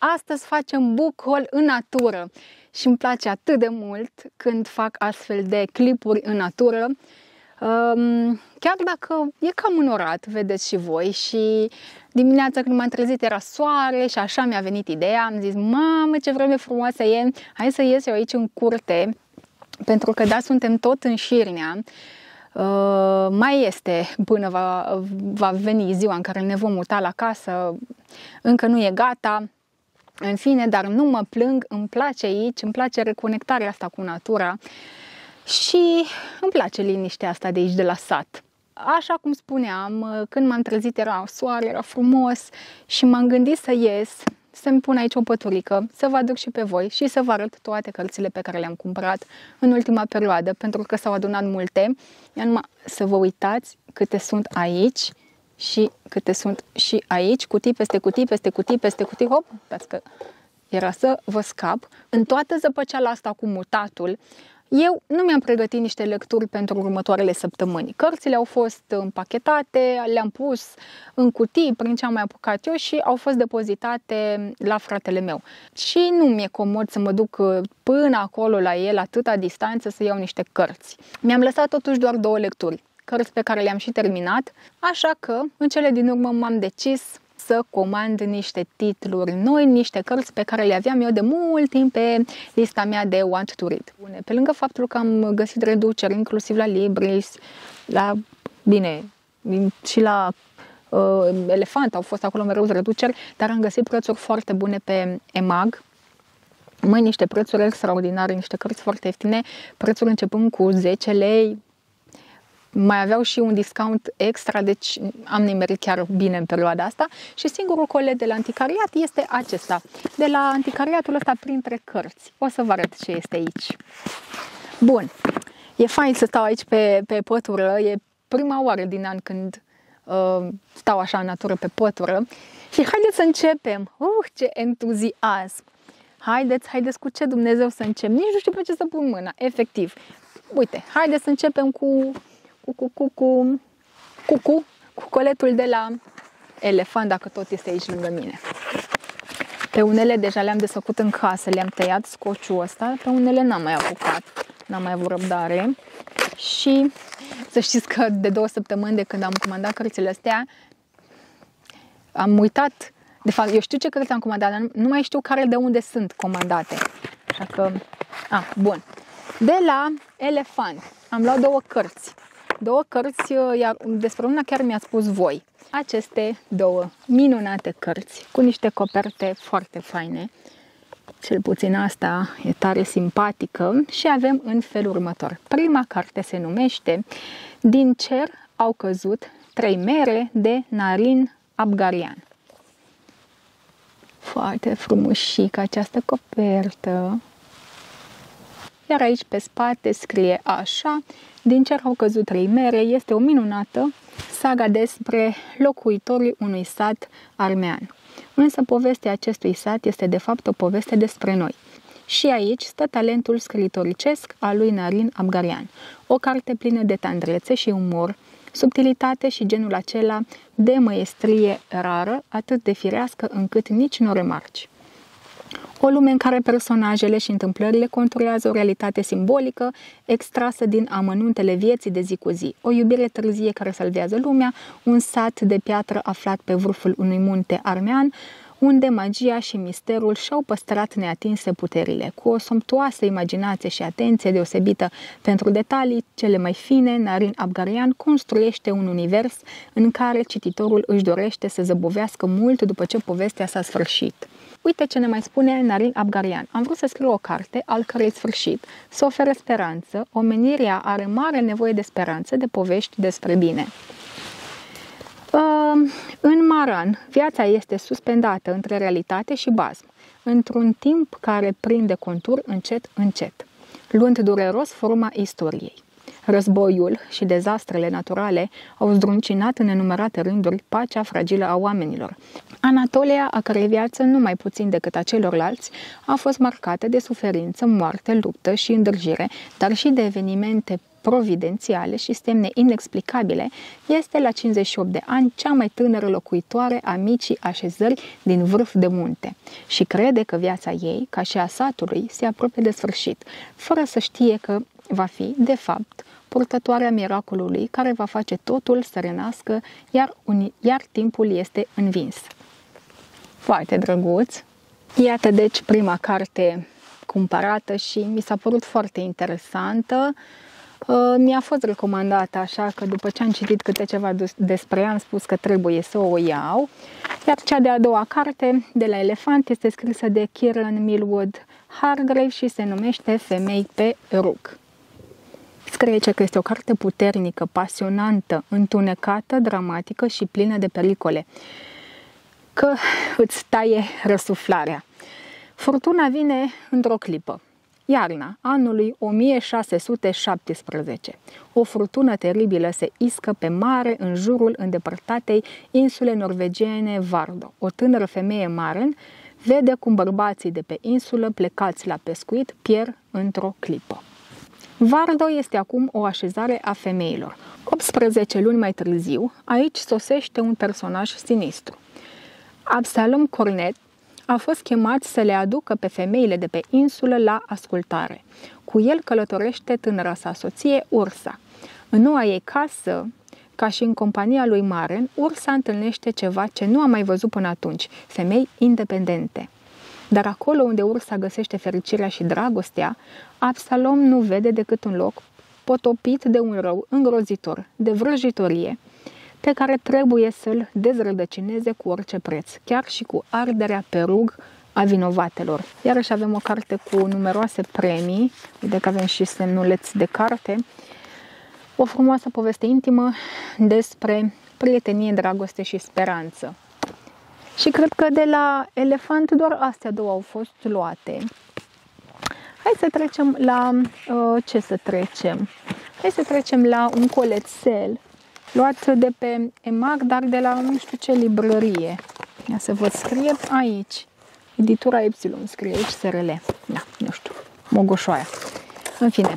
Astăzi facem book haul în natură și îmi place atât de mult când fac astfel de clipuri în natură. Chiar dacă e cam înorat, vedeți și voi, și dimineața când m-am trezit era soare și așa mi-a venit ideea, am zis, mamă, ce vreme frumoasă e, hai să ies eu aici în curte, pentru că da, suntem tot în Șirnea. Mai este până va veni ziua în care ne vom muta la casă, încă nu e gata, în fine, dar nu mă plâng, îmi place aici, îmi place reconectarea asta cu natura și îmi place liniștea asta de aici, de la sat. Așa cum spuneam, când m-am trezit era soare, era frumos și m-am gândit să ies, să-mi pun aici o păturică, să vă aduc și pe voi și să vă arăt toate cărțile pe care le-am cumpărat în ultima perioadă, pentru că s-au adunat multe. Ia numai să vă uitați câte sunt aici și câte sunt și aici, cutii peste cutii, peste cutii, peste cutii, hop, pentru că era să vă scap. În toată zăpăceala asta cu mutatul, eu nu mi-am pregătit niște lecturi pentru următoarele săptămâni. Cărțile au fost împachetate, le-am pus în cutii prin ce am mai apucat eu și au fost depozitate la fratele meu. Și nu mi-e comod să mă duc până acolo la el, atâta distanță, să iau niște cărți. Mi-am lăsat totuși doar 2 lecturi, cărți pe care le-am și terminat, așa că în cele din urmă m-am decis să comand niște titluri noi, niște cărți pe care le aveam eu de mult timp pe lista mea de want to read. Pe lângă faptul că am găsit reduceri inclusiv la Libris, și la Elefant au fost acolo mereu reduceri, dar am găsit prețuri foarte bune pe EMAG. Niște prețuri extraordinare, niște cărți foarte ieftine, prețuri începând cu 10 lei, mai aveau și un discount extra, deci am nimerit chiar bine în perioada asta. Și singurul colet de la anticariat este acesta, de la anticariatul ăsta printre cărți. O să vă arăt ce este aici. Bun, e fain să stau aici pe pătură, e prima oară din an când stau așa în natură pe pătură. Și haideți să începem! Ce entuziasm! Haideți cu ce Dumnezeu să încep. Nici nu știu pe ce să pun mâna, efectiv. Uite, haideți să începem cu coletul de la Elefant, dacă tot este aici lângă mine. Pe unele deja le-am desfăcut în casă, le-am tăiat scociul ăsta, pe unele n-am mai apucat, n-am mai avut răbdare. Și să știți că de 2 săptămâni de când am comandat cărțile astea, am uitat, de fapt eu știu ce cărți am comandat, dar nu mai știu care de unde sunt comandate. Așa că, bun. De la Elefant am luat 2 cărți. 2 cărți, iar despre una chiar mi-ați spus voi. Aceste 2 minunate cărți cu niște coperte foarte faine. Cel puțin asta e tare simpatică și avem în felul următor. Prima carte se numește Din cer au căzut 3 mere de Naren Abgarian. Foarte frumușică această copertă. Iar aici pe spate scrie așa: Din cer au căzut 3 mere, este o minunată saga despre locuitorii unui sat armean. Însă povestea acestui sat este de fapt o poveste despre noi. Și aici stă talentul scriitoricesc al lui Naren Abgarian. O carte plină de tandrețe și umor, subtilitate și genul acela de măiestrie rară, atât de firească încât nici nu o remarci. O lume în care personajele și întâmplările conturează o realitate simbolică extrasă din amănuntele vieții de zi cu zi. O iubire târzie care salvează lumea, un sat de piatră aflat pe vârful unui munte armean, unde magia și misterul și-au păstrat neatinse puterile. Cu o somptuoasă imaginație și atenție deosebită pentru detalii cele mai fine, Naren Abgarian construiește un univers în care cititorul își dorește să zăbovească mult după ce povestea s-a sfârșit. Uite ce ne mai spune Naren Abgarian. Am vrut să scriu o carte al cărei sfârșit să ofere speranță. Omenirea are mare nevoie de speranță, de povești despre bine. În Maran, viața este suspendată între realitate și basm, într-un timp care prinde contur încet, încet, luând dureros forma istoriei. Războiul și dezastrele naturale au zdruncinat în nenumărate rânduri pacea fragilă a oamenilor. Anatolia, a cărei viață, nu mai puțin decât a celorlalți, a fost marcată de suferință, moarte, luptă și îndârjire, dar și de evenimente providențiale și semne inexplicabile, este la 58 de ani cea mai tânără locuitoare a micii așezări din vârf de munte și crede că viața ei, ca și a satului, se apropie de sfârșit, fără să știe că va fi, de fapt, purtătoarea miracolului care va face totul să renască, iar timpul este învins. Foarte drăguț! Iată deci prima carte cumpărată și mi s-a părut foarte interesantă. Mi-a fost recomandată, așa că după ce am citit câte ceva despre ea, am spus că trebuie să o iau. Iar cea de-a doua carte, de la Elefant, este scrisă de Kieran Millwood Hargrave și se numește Femei pe rug. Scrie că este o carte puternică, pasionantă, întunecată, dramatică și plină de pericole, că îți taie răsuflarea. Furtuna vine într-o clipă. Iarna anului 1617. O furtună teribilă se iscă pe mare în jurul îndepărtatei insule norvegiene Vardo. O tânără femeie maren vede cum bărbații de pe insulă, plecați la pescuit, pierd într-o clipă. Vardo este acum o așezare a femeilor. 18 luni mai târziu, aici sosește un personaj sinistru. Absalom Cornet a fost chemat să le aducă pe femeile de pe insulă la ascultare. Cu el călătorește tânăra sa soție, Ursa. În noua ei casă, ca și în compania lui Maren, Ursa întâlnește ceva ce nu a mai văzut până atunci, femei independente. Dar acolo unde Ursa găsește fericirea și dragostea, Absalom nu vede decât un loc potopit de un rău îngrozitor, de vrăjitorie, pe care trebuie să-l dezrădăcineze cu orice preț, chiar și cu arderea pe rug a vinovatelor. Iarăși avem o carte cu numeroase premii, uite că avem și semnuleți de carte, o frumoasă poveste intimă despre prietenie, dragoste și speranță. Și cred că de la Elefant doar astea două au fost luate. Hai să trecem la... ce să trecem? Hai să trecem la un colețel luat de pe EMAG, dar de la nu știu ce librărie. Ia să vă scrie aici. Editura Epsilon scrie aici SRL. Da, nu știu. Mogoșoaia. În fine.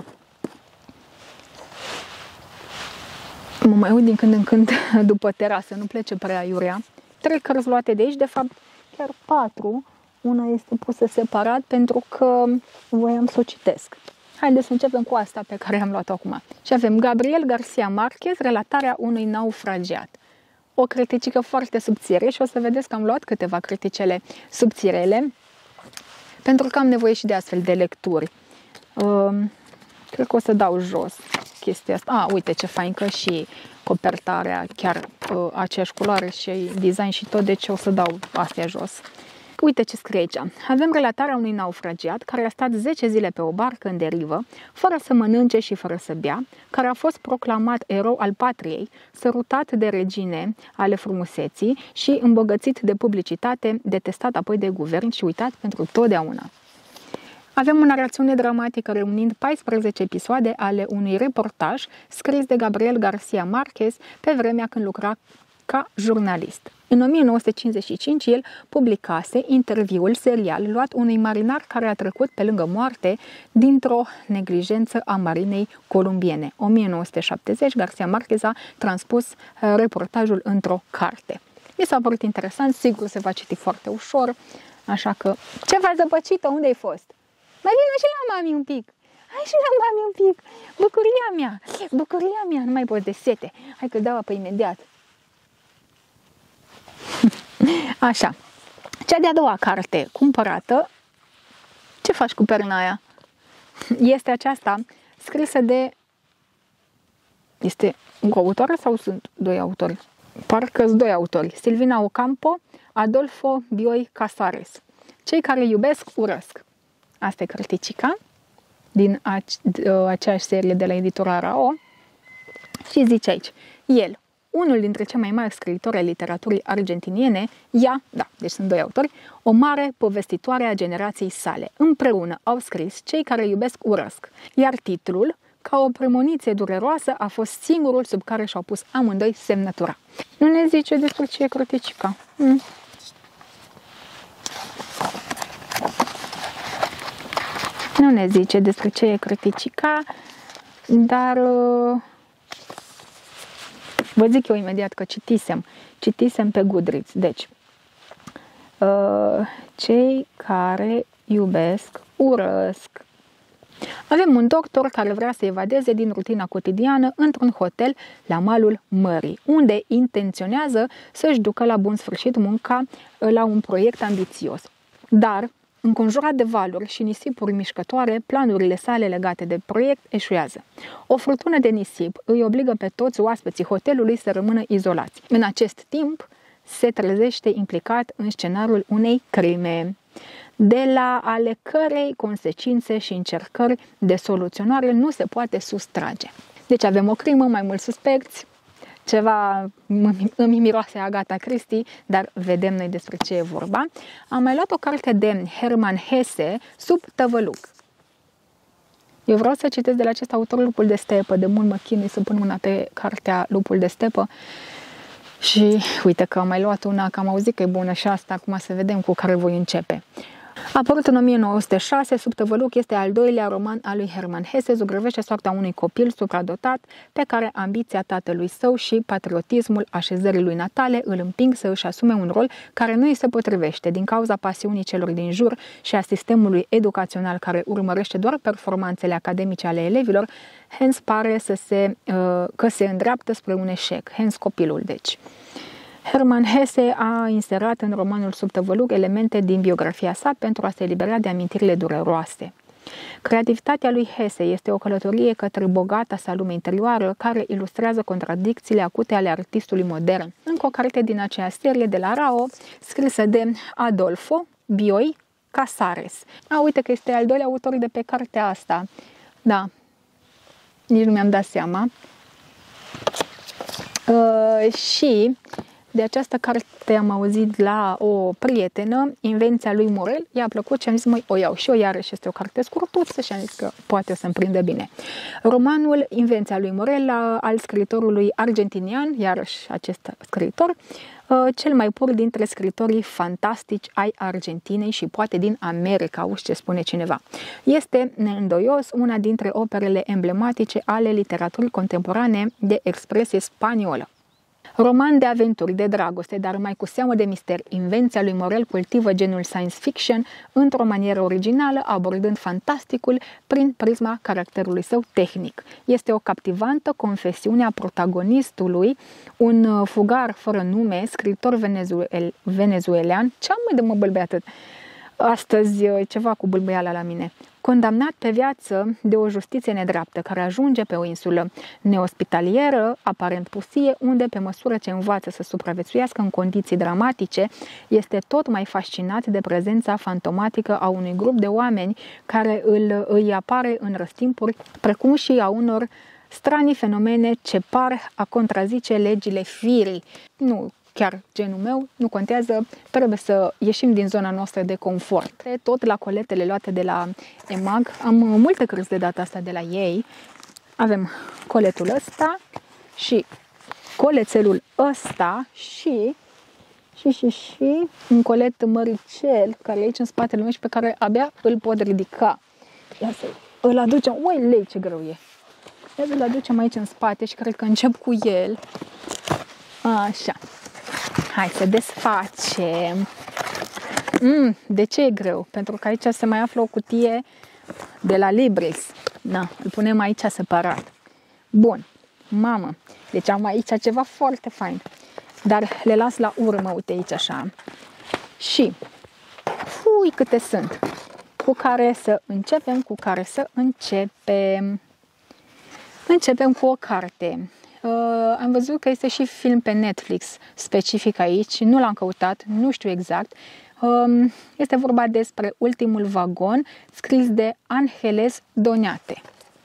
Mă mai uit din când în când după terasă, nu plece prea iurea. 3 cărți luate de aici, de fapt chiar 4. Una este pusă separat pentru că voiam să o citesc. Haideți să începem cu asta pe care am luat-o acum. Și avem Gabriel Garcia Marquez, Relatarea unui naufragiat. O criticică foarte subțire și o să vedeți că am luat câteva criticele subțirele pentru că am nevoie și de astfel de lecturi. Cred că o să dau jos chestia asta. Uite ce fain că și copertarea chiar aceeași culoare și design și tot, deci o să dau astea jos. Uite ce scrie aici. Avem relatarea unui naufragiat care a stat 10 zile pe o barcă în derivă, fără să mănânce și fără să bea, care a fost proclamat erou al patriei, sărutat de regine ale frumuseții și îmbogățit de publicitate, detestat apoi de guvern și uitat pentru totdeauna. Avem o narațiune dramatică reunind 14 episoade ale unui reportaj scris de Gabriel Garcia Marquez pe vremea când lucra ca jurnalist. În 1955 el publicase interviul serial luat unui marinar care a trecut pe lângă moarte dintr-o neglijență a marinei columbiene. 1970 Garcia Marquez a transpus reportajul într-o carte. Mi s-a părut interesant, sigur se va citi foarte ușor, așa că... Ce faci zăpăcită? Unde ai fost? Mai vină și la mami un pic. Hai și la mami un pic. Bucuria mea, nu mai pot de sete. Hai că dau apă imediat. Așa. Cea de-a doua carte cumpărată. Ce faci cu perna aia? Este aceasta scrisă de... Este un autor sau sunt 2 autori? Parcă sunt 2 autori. Silvina Ocampo, Adolfo Bioy Casares. Cei care iubesc, urăsc. Asta e cărticica din aceeași serie de la editura Rao. Și zice aici, el, unul dintre cei mai mari scriitori ai literaturii argentiniene, ea, da, deci sunt 2 autori, o mare povestitoare a generației sale. Împreună au scris Cei care iubesc urăsc, iar titlul, ca o premoniție dureroasă, a fost singurul sub care și-au pus amândoi semnătura. Nu ne zice despre ce e cărticica. Nu ne zice despre ce e cărticica. dar vă zic eu imediat că citisem pe Goodreads. Deci, cei care iubesc, urăsc. Avem un doctor care vrea să evadeze din rutina cotidiană într-un hotel la malul mării, unde intenționează să-și ducă la bun sfârșit munca la un proiect ambițios. Dar, înconjurat de valuri și nisipuri mișcătoare, planurile sale legate de proiect eșuează. O furtună de nisip îi obligă pe toți oaspeții hotelului să rămână izolați. În acest timp, se trezește implicat în scenariul unei crime, de la ale cărei consecințe și încercări de soluționare nu se poate sustrage. Deci avem o crimă, mai mulți suspecți, ceva îmi miroase Agatha Christie, dar vedem noi despre ce e vorba. Am mai luat o carte de Hermann Hesse, Sub tăvăluc. Eu vreau să citesc de la acest autor Lupul de stepă, de mult mă chinui să pun mâna pe cartea Lupul de stepă. Și uite că am mai luat una, că am auzit că e bună și asta, acum să vedem cu care voi începe. A apărut în 1906, Sub tăvăluc este al doilea roman al lui Hermann Hesse, zugrăvește soarta unui copil supradotat pe care ambiția tatălui său și patriotismul așezării lui natale îl împing să își asume un rol care nu îi se potrivește din cauza pasiunii celor din jur și a sistemului educațional care urmărește doar performanțele academice ale elevilor. Hans pare că se îndreaptă spre un eșec. Hans copilul, deci. Hermann Hesse a inserat în romanul Sub tăvăluc elemente din biografia sa pentru a se elibera de amintirile dureroase. Creativitatea lui Hesse este o călătorie către bogata sa lume interioară care ilustrează contradicțiile acute ale artistului modern. Încă o carte din aceea serie de la Rao, scrisă de Adolfo Bioy Casares. Uite că este al doilea autor de pe cartea asta. Da, nici nu mi-am dat seama. Și de această carte am auzit la o prietenă, Invenția lui Morel, i-a plăcut și am zis, măi, o iau și eu, iarăși este o carte scurtuță și am zis că poate o să-mi prindă bine. Romanul Invenția lui Morel al scriitorului argentinian, iarăși acest scriitor, cel mai pur dintre scriitorii fantastici ai Argentinei și poate din America, auzi ce spune cineva. Este neîndoios una dintre operele emblematice ale literaturii contemporane de expresie spaniolă. Roman de aventuri, de dragoste, dar mai cu seamă de mister, Invenția lui Morel cultivă genul science fiction într-o manieră originală, abordând fantasticul prin prisma caracterului său tehnic. Este o captivantă confesiune a protagonistului, un fugar fără nume, scriitor venezuelan. Ce am mai de mă bâlbăi atât? Astăzi ceva cu bâlbâiala la mine. Condamnat pe viață de o justiție nedreaptă, care ajunge pe o insulă neospitalieră, aparent pustie, unde, pe măsură ce învață să supraviețuiască în condiții dramatice, este tot mai fascinat de prezența fantomatică a unui grup de oameni care îi apare în răstimpuri, precum și a unor stranii fenomene ce par a contrazice legile firii. Nu chiar genul meu, nu contează, trebuie să ieșim din zona noastră de confort. Tot la coletele luate de la EMAG, am multe cărți de data asta de la ei. Avem coletul ăsta și colețelul ăsta și un colet măricel care e aici în spatele meu și pe care abia îl pot ridica. Ia să îl aducem, oi lei ce greu e. Ia să-l aducem aici în spate și cred că încep cu el. Așa. Hai să desfacem. De ce e greu? Pentru că aici se mai află o cutie de la Libris. Da, îl punem aici separat. Bun, mamă, deci am aici ceva foarte fain. Dar le las la urmă, uite aici așa. Și, câte sunt. Cu care să începem, Începem cu o carte. Am văzut că este și film pe Netflix specific aici, nu l-am căutat, nu știu exact. Este vorba despre Ultimul vagon, scris de Ángeles Doñate.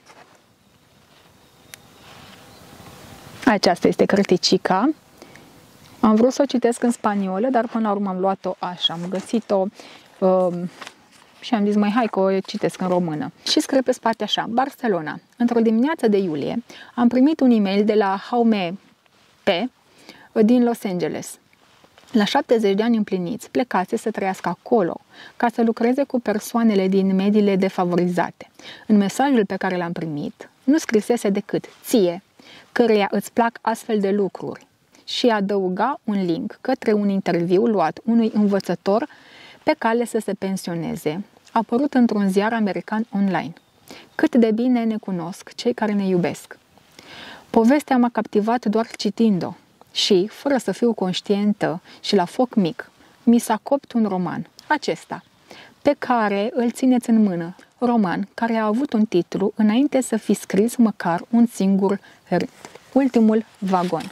Aceasta este cărticica. Am vrut să o citesc în spaniolă, dar până la urmă am luat-o așa, am găsit-o și am zis, hai că o citesc în română. Și scrie pe spate așa: Barcelona. Într-o dimineață de iulie am primit un e-mail de la Jaume P. din Los Angeles. La 70 de ani împliniți, plecase să trăiască acolo, ca să lucreze cu persoanele din mediile defavorizate. În mesajul pe care l-am primit, nu scrisese decât ție, căreia îți plac astfel de lucruri, și adăuga un link către un interviu luat unui învățător pe cale să se pensioneze, apărut într-un ziar american online. Cât de bine ne cunosc cei care ne iubesc. Povestea m-a captivat doar citind-o și, fără să fiu conștientă și la foc mic, mi s-a copt un roman, acesta, pe care îl țineți în mână, roman care a avut un titlu înainte să fi scris măcar un singur rând. Ultimul vagon.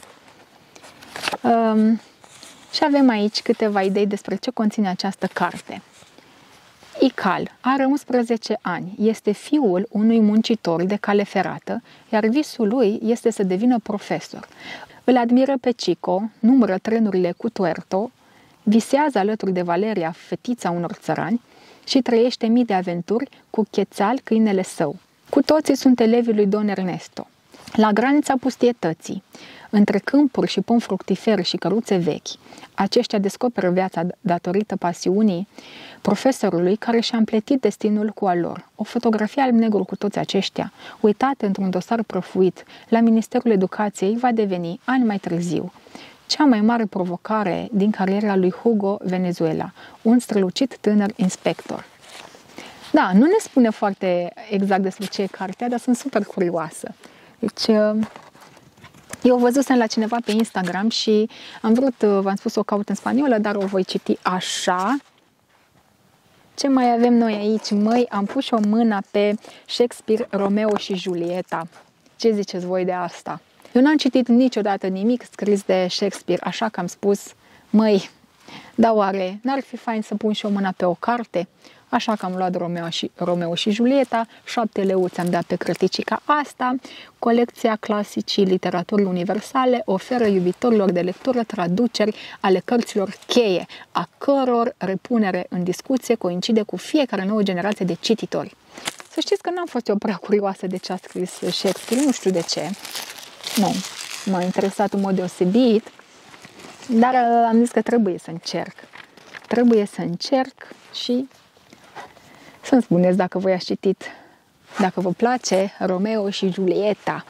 Și avem aici câteva idei despre ce conține această carte. Ical are 11 ani, este fiul unui muncitor de cale ferată, iar visul lui este să devină profesor. Îl admiră pe Chico, numără trenurile cu Tuerto, visează alături de Valeria, fetița unor țărani, și trăiește mii de aventuri cu Chețal, câinele său. Cu toții sunt elevii lui Don Ernesto. La granița pustietății, între câmpuri și pom fructiferi și căruțe vechi, aceștia descoperă viața datorită pasiunii profesorului care și-a împletit destinul cu al lor. O fotografie alb-negru cu toți aceștia, uitată într-un dosar prăfuit la Ministerul Educației, va deveni, ani mai târziu, cea mai mare provocare din cariera lui Hugo Venezuela, un strălucit tânăr inspector. Da, nu ne spune foarte exact despre ce e cartea, dar sunt super curioasă. Deci, eu o văzusem la cineva pe Instagram și am vrut, v-am spus, să o caut în spaniolă, dar o voi citi așa. Ce mai avem noi aici? Măi, am pus o mână pe Shakespeare, Romeo și Julieta. Ce ziceți voi de asta? Eu n-am citit niciodată nimic scris de Shakespeare, așa că am spus, măi, dar oare n-ar fi fain să pun și o mână pe o carte? Așa că am luat Romeo și Julieta, 7 leuți am dat pe cărticica asta. Colecția Clasicii Literaturii Universale oferă iubitorilor de lectură traduceri ale cărților cheie, a căror repunere în discuție coincide cu fiecare nouă generație de cititori. Să știți că n-am fost eu prea curioasă de ce a scris Shakespeare, nu știu de ce. Nu, m-a interesat în mod deosebit, dar am zis că trebuie să încerc. Trebuie să încerc și să-mi spuneți dacă voi ați citit, dacă vă place Romeo și Julieta.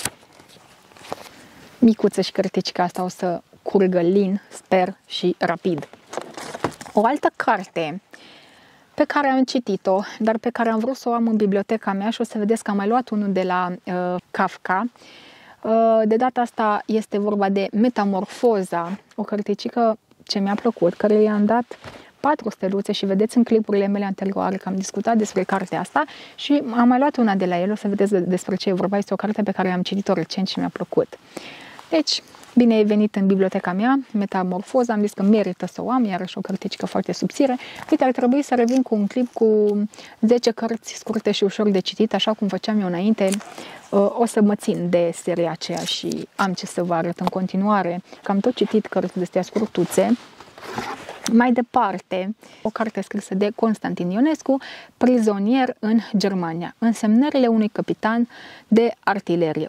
Micuță și cărticica asta o să curgă lin, sper, și rapid. O altă carte pe care am citit-o, dar pe care am vrut să o am în biblioteca mea și o să vedeți că am mai luat unul de la Kafka. De data asta este vorba de Metamorfoza, o cărticică ce mi-a plăcut, care i-am dat 4 steluțe și vedeți în clipurile mele anterioare că am discutat despre cartea asta și am mai luat una de la el, o să vedeți despre ce e vorba. Este o carte pe care am citit-o recent și mi-a plăcut. Deci, bine ai venit în biblioteca mea, Metamorfoza, am zis că merită să o am, iarăși o cărticică foarte subțire. Uite, ar trebui să revin cu un clip cu 10 cărți scurte și ușor de citit, așa cum făceam eu înainte. O să mă țin de seria aceea și am ce să vă arăt în continuare, că am tot citit cărți de astea scurtuțe. Mai departe, o carte scrisă de Constantin Ionescu, Prizonier în Germania, însemnările unui capitan de artilerie,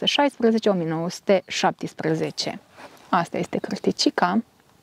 1916-1917. Asta este cărticica.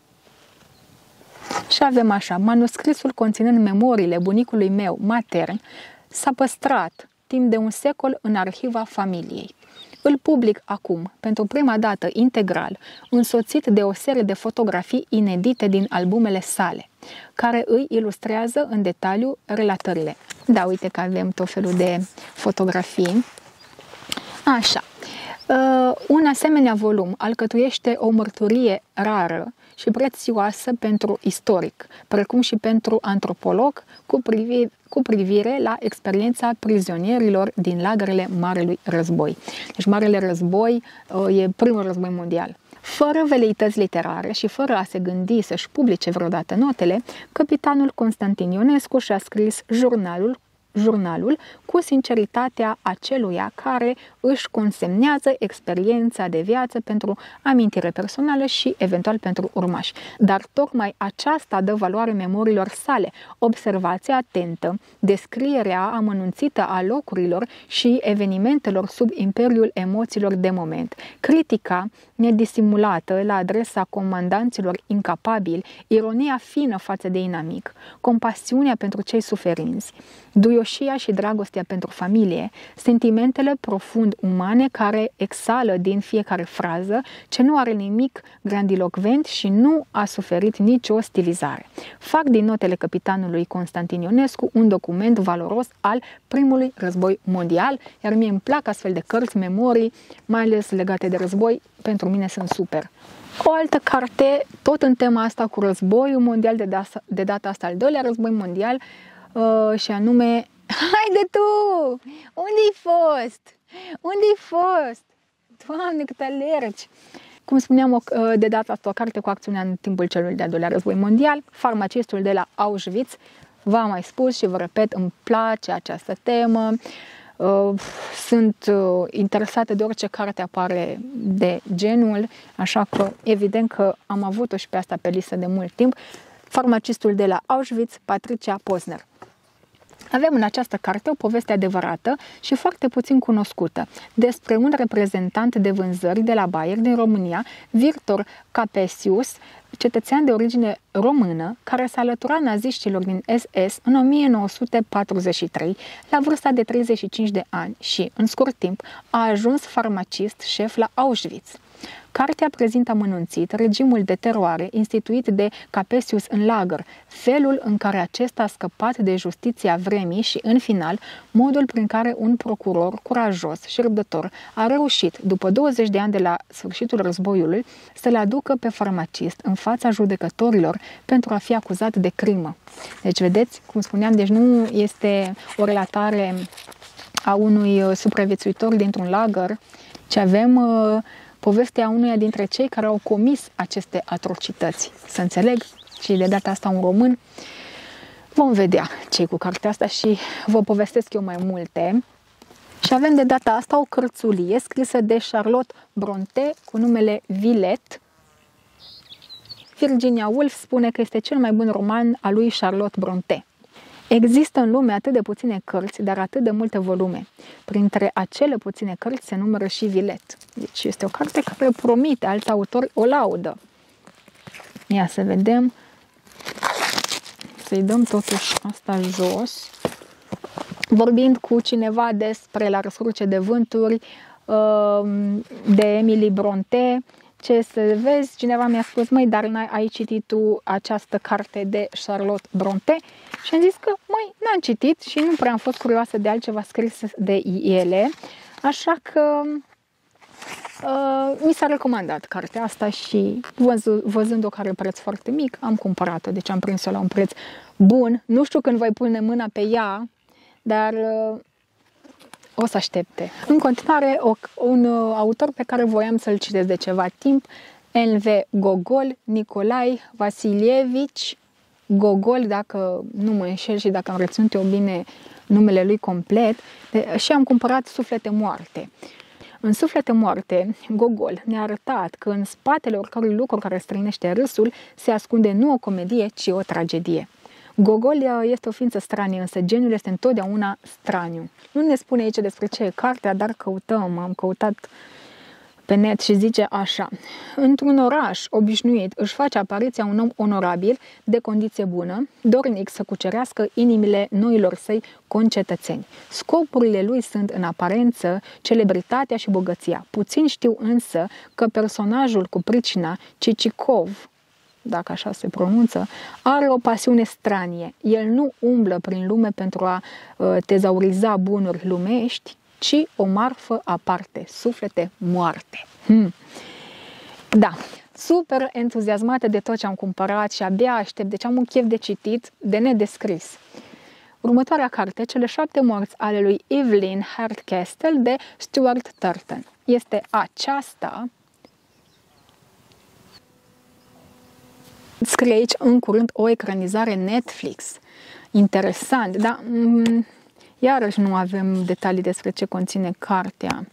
Și avem așa, manuscrisul conținând memoriile bunicului meu matern s-a păstrat timp de un secol în arhiva familiei. Îl public acum, pentru prima dată integral, însoțit de o serie de fotografii inedite din albumele sale, care îi ilustrează în detaliu relatările. Da, uite că avem tot felul de fotografii. Așa. Un asemenea volum alcătuiește o mărturie rară și prețioasă pentru istoric, precum și pentru antropolog, cu privire la experiența prizonierilor din lagărele Marelui Război. Deci Marele Război e primul război mondial. Fără veleități literare și fără a se gândi să-și publice vreodată notele, capitanul Constantin Ionescu și-a scris jurnalul cu sinceritatea aceluia care își consemnează experiența de viață pentru amintire personală și eventual pentru urmași. Dar tocmai aceasta dă valoare memoriilor sale, observația atentă, descrierea amănunțită a locurilor și evenimentelor sub imperiul emoțiilor de moment, critica nedisimulată la adresa comandanților incapabili, ironia fină față de inamic, compasiunea pentru cei suferinți, duioșia și dragostea pentru familie, sentimentele profund umane care exhală din fiecare frază, ce nu are nimic grandilocvent și nu a suferit nicio stilizare. Fac din notele capitanului Constantin Ionescu un document valoros al primului război mondial, iar mie îmi plac astfel de cărți, memorii, mai ales legate de război, pentru mine sunt super. O altă carte, tot în tema asta cu războiul mondial, de data asta al doilea război mondial, și anume, haide tu! Unde-i fost? Unde-i fost? Doamne, cât alergi! Cum spuneam, de data asta o carte cu acțiunea în timpul celui de-al doilea război mondial, Farmacistul de la Auschwitz. V-am mai spus și vă repet, îmi place această temă. Sunt interesată de orice carte apare de genul, așa că evident că am avut-o și pe asta pe listă de mult timp. Farmacistul de la Auschwitz, Patricia Posner. Avem în această carte o poveste adevărată și foarte puțin cunoscută despre un reprezentant de vânzări de la Bayer din România, Victor Capesius, cetățean de origine română, care s-a alăturat naziștilor din SS în 1943, la vârsta de 35 de ani și, în scurt timp, a ajuns farmacist șef la Auschwitz. Cartea prezintă amănunțit regimul de teroare instituit de Capesius în lagăr, felul în care acesta a scăpat de justiția vremii și, în final, modul prin care un procuror curajos și răbdător a reușit, după 20 de ani de la sfârșitul războiului, să-l aducă pe farmacist în fața judecătorilor pentru a fi acuzat de crimă. Deci, vedeți, cum spuneam, deci nu este o relatare a unui supraviețuitor dintr-un lagăr, ci avem povestea unuia dintre cei care au comis aceste atrocități. Să înțeleg? Și de data asta un român. Vom vedea ce cu cartea asta și vă povestesc eu mai multe. Și avem de data asta o cărțulie scrisă de Charlotte Brontë cu numele Villette. Virginia Woolf spune că este cel mai bun roman al lui Charlotte Brontë. Există în lume atât de puține cărți, dar atât de multe volume. Printre acele puține cărți se numără și Villette. Deci este o carte care promite, alți autori o laudă. Ia să vedem. Să-i dăm totuși asta jos. Vorbind cu cineva despre La răscruce de vânturi, de Emily Brontë, ce să vezi, cineva mi-a spus, măi, dar ai citit tu această carte de Charlotte Brontë? Și am zis că, măi, n-am citit și nu prea am fost curioasă de altceva scris de ele, așa că mi s-a recomandat cartea asta și văzând-o care are preț foarte mic, am cumpărat-o, deci am prins-o la un preț bun. Nu știu când voi pune mâna pe ea, dar o să aștepte. În continuare, un autor pe care voiam să-l citesc de ceva timp, N.V. Gogol, Nicolae Vasilievici Gogol, dacă nu mă înșel și dacă am reținut eu bine numele lui complet, și am cumpărat Suflete moarte. În Suflete moarte, Gogol ne-a arătat că în spatele oricărui lucru care străinește râsul se ascunde nu o comedie, ci o tragedie. Gogol este o ființă stranie, însă geniul este întotdeauna straniu. Nu ne spune aici despre ce e cartea, dar am căutat pe net și zice așa: într-un oraș obișnuit își face apariția un om onorabil, de condiție bună, dornic să cucerească inimile noilor săi concetățeni. Scopurile lui sunt în aparență celebritatea și bogăția. Puțin știu însă că personajul cu pricina, Cicicov, dacă așa se pronunță, are o pasiune stranie. El nu umblă prin lume pentru a tezauriza bunuri lumești, ci o marfă aparte, suflete moarte. Da, super entuziasmată de tot ce am cumpărat și abia aștept, deci am un chef de citit, de nedescris. Următoarea carte, Cele 7 morți ale lui Evelyn Hardcastle de Stuart Turton. Este aceasta. Scrie aici în curând o ecranizare Netflix. Interesant, dar iarăși nu avem detalii despre ce conține cartea.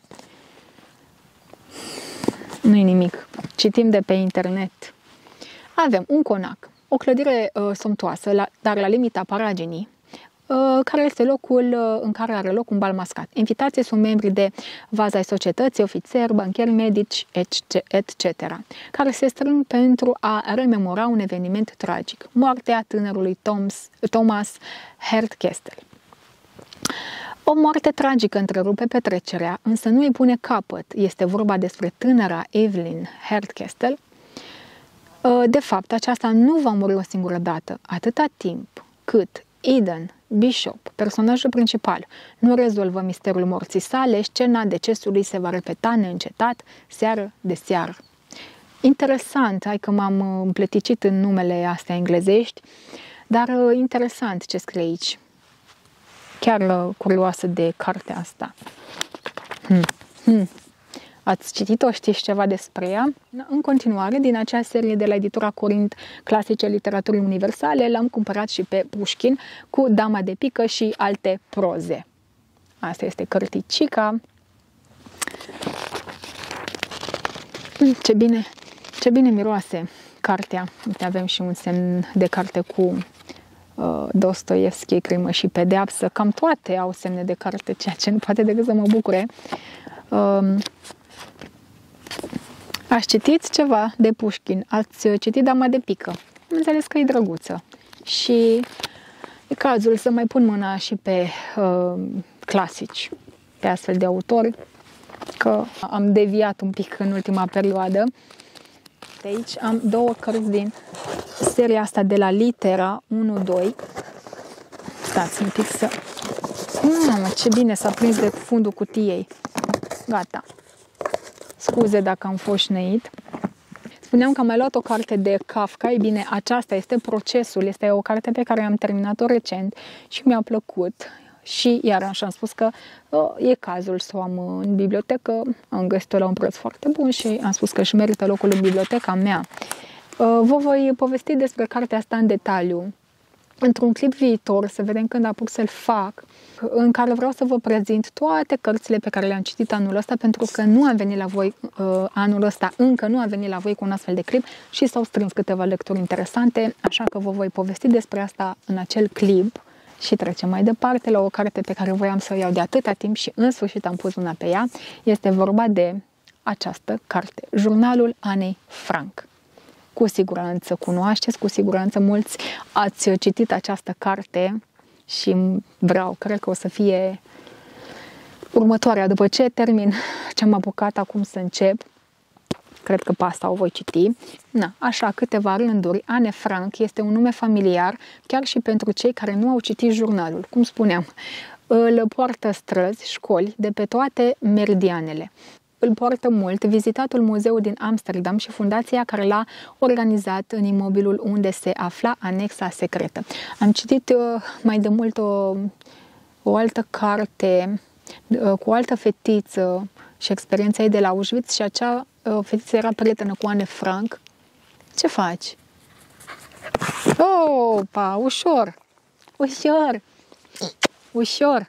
Nu-i nimic. Citim de pe internet. Avem un conac, o clădire somptuoasă, dar la limita paraginii, care este locul în care are loc un bal mascat. Invitații sunt membri de vaza ai societății, ofițeri, bancheri, medici, etc., care se strâng pentru a rememora un eveniment tragic, moartea tânărului Thomas Hardcastle. O moarte tragică întrerupe petrecerea, însă nu îi pune capăt. Este vorba despre tânăra Evelyn Hardcastle. De fapt, aceasta nu va muri o singură dată, atâta timp cât Eden Bishop, personajul principal, nu rezolvă misterul morții sale, scena decesului se va repeta neîncetat, seară de seară. Interesant, hai că m-am împleticit în numele astea englezești, dar interesant ce scrie aici. Chiar curioasă de cartea asta. Ați citit-o? Știți ceva despre ea? În continuare, din acea serie de la editura Corint, Clasice Literaturii Universale, l-am cumpărat și pe Pușkin cu Dama de pică și alte proze. Asta este cărticica. Ce bine miroase cartea. Uite, avem și un semn de carte cu Dostoevski, Crimă și pedeapsă. Cam toate au semne de carte, ceea ce nu poate decât să mă bucure. Ați citit ceva de Pușkin? Ați citit Dama de pică? Am înțeles că e drăguță. Și e cazul să mai pun mâna și pe clasici, pe astfel de autori, că am deviat un pic în ultima perioadă. De aici am două cărți din seria asta de la Litera 1-2. Stați un pic să... Mamă, ce bine s-a prins de fundul cutiei. Gata. Scuze dacă am fost șneit. Spuneam că am mai luat o carte de Kafka. Ei bine, aceasta este Procesul. Este o carte pe care am terminat-o recent și mi-a plăcut. Și iarăși am spus că e cazul să o am în bibliotecă. Am găsit-o la un preț foarte bun și am spus că își merită locul în biblioteca mea. Vă voi povesti despre cartea asta în detaliu într-un clip viitor, să vedem când apuc să-l fac, în care vreau să vă prezint toate cărțile pe care le-am citit anul ăsta, pentru că nu am venit la voi anul ăsta, încă nu am venit la voi cu un astfel de clip și s-au strâns câteva lecturi interesante, așa că vă voi povesti despre asta în acel clip. Și trecem mai departe la o carte pe care voiam să o iau de atâta timp și în sfârșit am pus mâna pe ea. Este vorba de această carte, Jurnalul Anei Frank. Cu siguranță cunoașteți, cu siguranță mulți ați citit această carte și cred că o să fie următoarea. După ce termin ce am apucat acum să încep, cred că pe asta o voi citi. Așa, câteva rânduri. Anne Frank este un nume familiar chiar și pentru cei care nu au citit jurnalul. Cum spuneam, îl poartă străzi, școli de pe toate meridianele. Îl poartă mult vizitatul muzeu din Amsterdam și fundația care l-a organizat în imobilul unde se afla anexa secretă. Am citit mai de mult o altă carte cu o altă fetiță și experiența ei de la Auschwitz și acea fetiță era prietenă cu Anne Frank. Ce faci? Opa, ușor! Ușor! Ușor!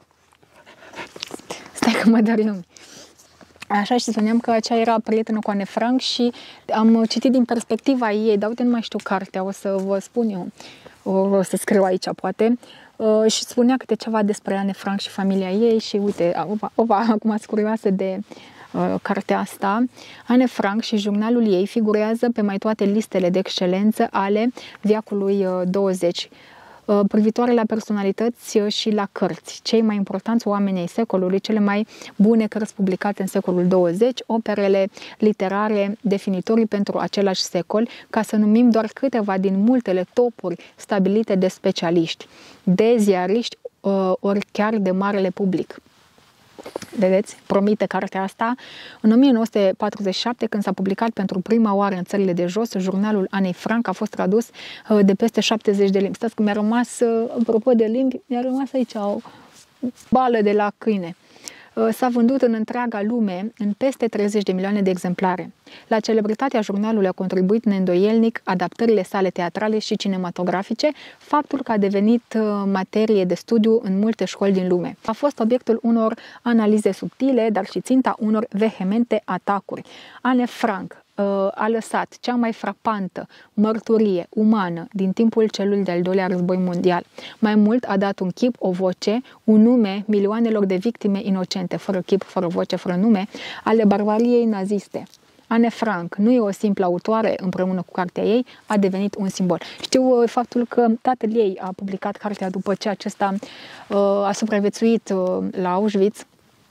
Stai că mă dărâm. Așa, și spuneam că aceea era prietenă cu Anne Frank și am citit din perspectiva ei, dar uite, nu mai știu cartea, o să vă spun eu, o să scriu aici, poate, și spunea câte ceva despre Anne Frank și familia ei și uite, acum sunt curioasă de cartea asta. Anne Frank și jurnalul ei figurează pe mai toate listele de excelență ale veacului 20, privitoare la personalități și la cărți. Cei mai importanți oameni ai secolului, cele mai bune cărți publicate în secolul 20, operele literare definitorii pentru același secol, ca să numim doar câteva din multele topuri stabilite de specialiști, de ziariști, ori chiar de marele public. Vedeți, promite cartea asta. În 1947, când s-a publicat pentru prima oară în țările de jos, jurnalul Anei Frank a fost tradus de peste 70 de limbi. Stați că mi-a rămas, apropo de limbi, mi-a rămas aici o bală de la câine. S-a vândut în întreaga lume în peste 30 de milioane de exemplare. La celebritatea jurnalului a contribuit neîndoielnic adaptările sale teatrale și cinematografice, faptul că a devenit materie de studiu în multe școli din lume. A fost obiectul unor analize subtile, dar și ținta unor vehemente atacuri. Anne Frank a lăsat cea mai frapantă mărturie umană din timpul celui de-al doilea război mondial. Mai mult, a dat un chip, o voce, un nume milioanelor de victime inocente, fără chip, fără voce, fără nume, ale barbariei naziste. Anne Frank nu e o simplă autoare, împreună cu cartea ei, a devenit un simbol. Știu faptul că tatăl ei a publicat cartea după ce acesta a supraviețuit la Auschwitz.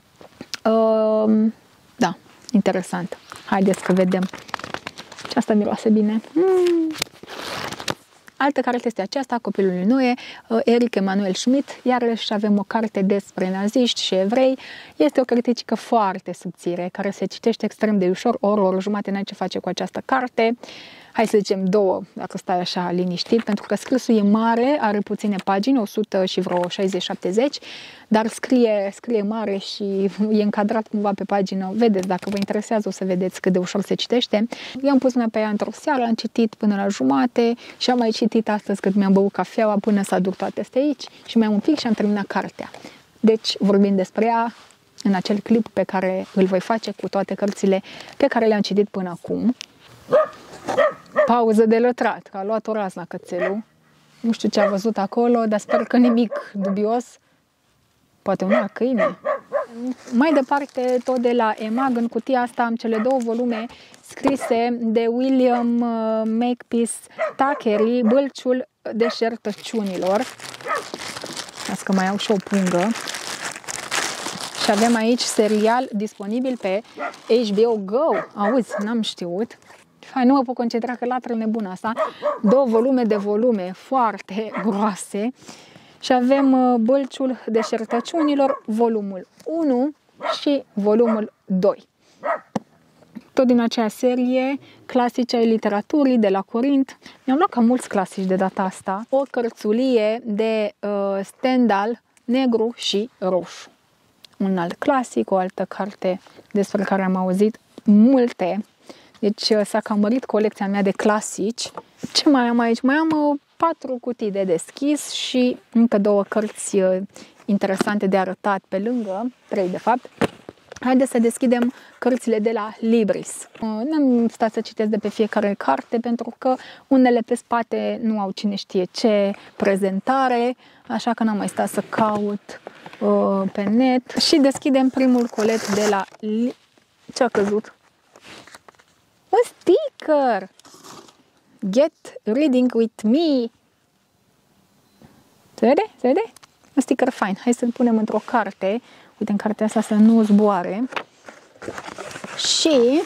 Da, interesant. Haideți că vedem. Și asta miroase bine. Altă carte este aceasta, Copilul lui Noe, Eric Emanuel Schmidt. Iarăși avem o carte despre naziști și evrei. Este o critică foarte subțire, care se citește extrem de ușor, o oră jumate n-ai ce face cu această carte. Hai să zicem 2, dacă stai așa liniștit, pentru că scrisul e mare, are puține pagini, 100 și vreo 60-70, dar scrie mare și e încadrat cumva pe pagină. Vedeți, dacă vă interesează, o să vedeți cât de ușor se citește. Eu am pus mâna pe ea într-o seară, am citit până la jumate și am mai citit astăzi cât mi-am băut cafeaua până s-a duc toate astea aici și mai am un pic și am terminat cartea. Deci, vorbim despre ea în acel clip pe care îl voi face cu toate cărțile pe care le-am citit până acum. Pauză de lătrat, că a luat o razna cățelul. Nu știu ce a văzut acolo, dar sper că nimic dubios. Poate un alt câine. Mai departe, tot de la EMAG, în cutia asta am cele 2 volume scrise de William Makepeace Thackeray, Bălciul deșertăciunilor. Las că mai au și o pungă. Și avem aici serial disponibil pe HBO Go. Auzi, n-am știut. Hai, nu mă pot concentra că latră nebună asta. 2 volume de volume foarte groase. Și avem Bălciul deșertăciunilor, volumul 1 și volumul 2. Tot din acea serie, clasici ai literaturii de la Corint. Mi-am luat cam mulți clasici de data asta. O cărțulie de Stendhal, negru și roșu. Un alt clasic, o altă carte despre care am auzit multe. Deci s-a cam mărit colecția mea de clasici. Ce mai am aici? Mai am 4 cutii de deschis și încă 2 cărți interesante de arătat pe lângă, 3 de fapt. Haideți să deschidem cărțile de la Libris. N-am stat să citesc de pe fiecare carte pentru că unele pe spate nu au cine știe ce prezentare, așa că n-am mai stat să caut pe net. Și deschidem primul colet de la... Ce a căzut? Un sticker! Get reading with me! Se vede? Se vede? Un sticker fain. Hai să-l punem într-o carte. Uite, în cartea asta să nu zboare. Și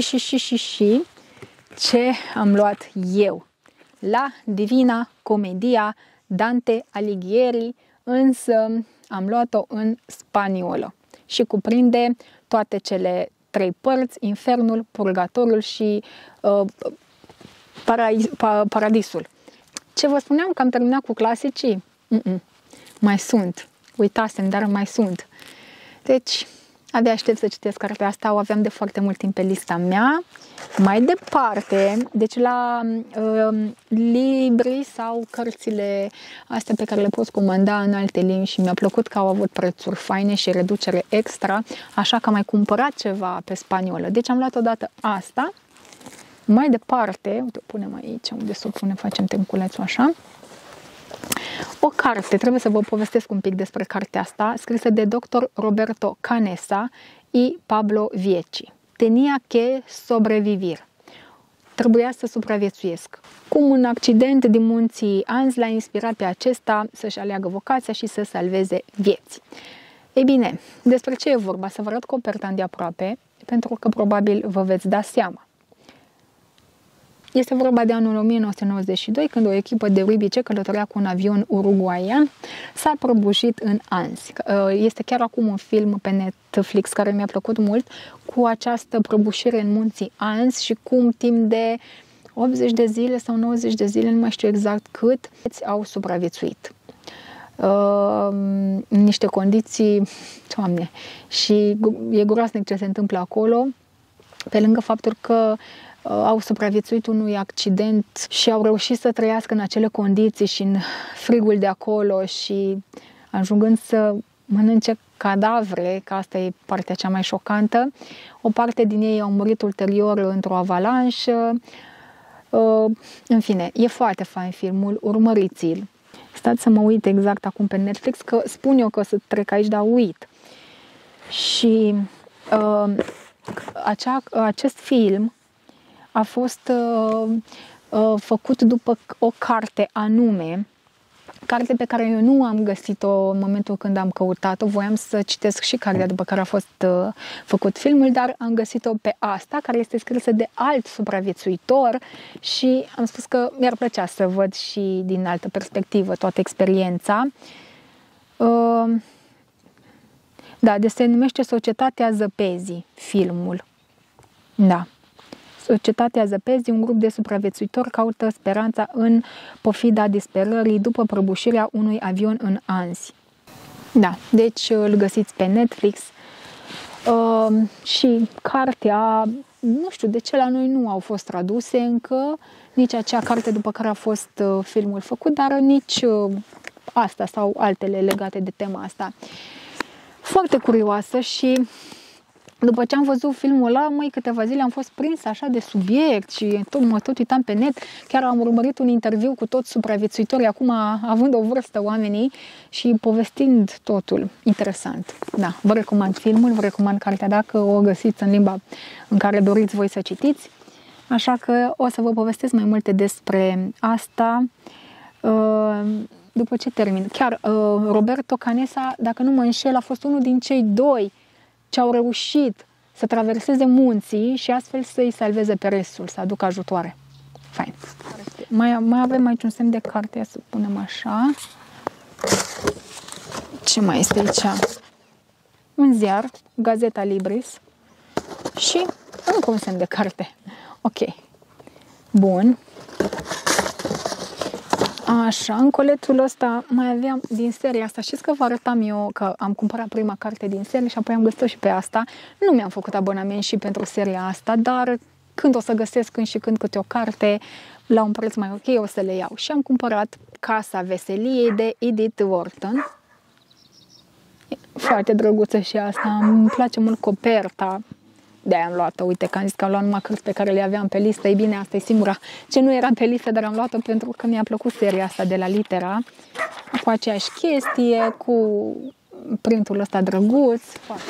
ce am luat eu? La Divina Comedia Dante Alighieri, însă am luat-o în spaniolă și cuprinde toate cele 3 părți, Infernul, Purgatorul și Paradisul. Ce vă spuneam că am terminat cu clasicii? Mai sunt. Uitasem, dar mai sunt. Deci, abia aștept să citesc cartea asta, o aveam de foarte mult timp pe lista mea. Mai departe, deci la Libri sau cărțile astea pe care le poți comanda în alte limbi și mi-a plăcut că au avut prețuri faine și reducere extra, așa că am mai cumpărat ceva pe spaniolă. Deci am luat odată asta. Mai departe, uite, o punem aici, unde să o punem, facem tenculețul așa. O carte, trebuie să vă povestesc un pic despre cartea asta, scrisă de Dr. Roberto Canessa și Pablo Vieci. Tenía que sobrevivir. Trebuia să supraviețuiesc. Cum un accident din munții Andes l-a inspirat pe acesta să-și aleagă vocația și să salveze vieți. Ei bine, despre ce e vorba? Să vă arăt coperta îndeaproape, pentru că probabil vă veți da seama. Este vorba de anul 1992, când o echipă de rugby ce călătorea cu un avion uruguaian s-a prăbușit în Anzi. Este chiar acum un film pe Netflix care mi-a plăcut mult cu această prăbușire în munții Anzi și cum timp de 80 de zile sau 90 de zile, nu mai știu exact cât, au supraviețuit. În niște condiții, Doamne, și e groaznic ce se întâmplă acolo, pe lângă faptul că au supraviețuit unui accident și au reușit să trăiască în acele condiții și în frigul de acolo și ajungând să mănânce cadavre, că asta e partea cea mai șocantă. O parte din ei au murit ulterior într-o avalanșă. În fine, e foarte fain filmul, urmăriți-l. Stați să mă uit exact acum pe Netflix, că spun eu că o să trec aici, dar uit. Și acest film a fost făcut după o carte anume, carte pe care eu nu am găsit-o în momentul când am căutat-o. Voiam să citesc și cartea după care a fost făcut filmul, dar am găsit-o pe asta, care este scrisă de alt supraviețuitor și am spus că mi-ar plăcea să văd și din altă perspectivă toată experiența. Da, se numește Societatea Zăpezii, filmul. Da. Societatea Zăpezii, un grup de supraviețuitori caută speranța în pofida disperării după prăbușirea unui avion în Anzi. Da, deci îl găsiți pe Netflix. Și cartea, nu știu de ce la noi nu au fost traduse încă, nici acea carte după care a fost filmul făcut, dar nici asta sau altele legate de tema asta. Foarte curioasă și după ce am văzut filmul ăla, câteva zile am fost prins așa de subiect și mă tot uitam pe net. Chiar am urmărit un interviu cu toți supraviețuitorii, acum având o vârstă oamenii și povestind totul. Interesant. Da, vă recomand filmul, vă recomand cartea dacă o găsiți în limba în care doriți voi să citiți. Așa că o să vă povestesc mai multe despre asta după ce termin. Chiar Roberto Canessa, dacă nu mă înșel, a fost unul din cei doi ce au reușit să traverseze munții și astfel să-i salveze pe restul, să aducă ajutoare. Fain. Mai avem aici un semn de carte, să punem așa. Ce mai este aici? Un ziar, Gazeta Libris și încă un semn de carte. Ok. Bun. Așa, în colețul ăsta mai aveam din seria asta. Știți că vă arătam eu că am cumpărat prima carte din serie și apoi am găsit-o și pe asta. Nu mi-am făcut abonament și pentru seria asta, dar când o să găsesc când și când câte o carte la un preț mai ok, o să le iau. Și am cumpărat Casa Veseliei de Edith Wharton. Foarte drăguță și asta. Îmi place mult coperta. De-aia am luat-o. Uite că am zis că am luat numai cărți pe care le aveam pe listă. Ei bine, asta e singura ce nu era pe listă, dar am luat-o pentru că mi-a plăcut seria asta de la Litera. Cu aceeași chestie, cu printul ăsta drăguț.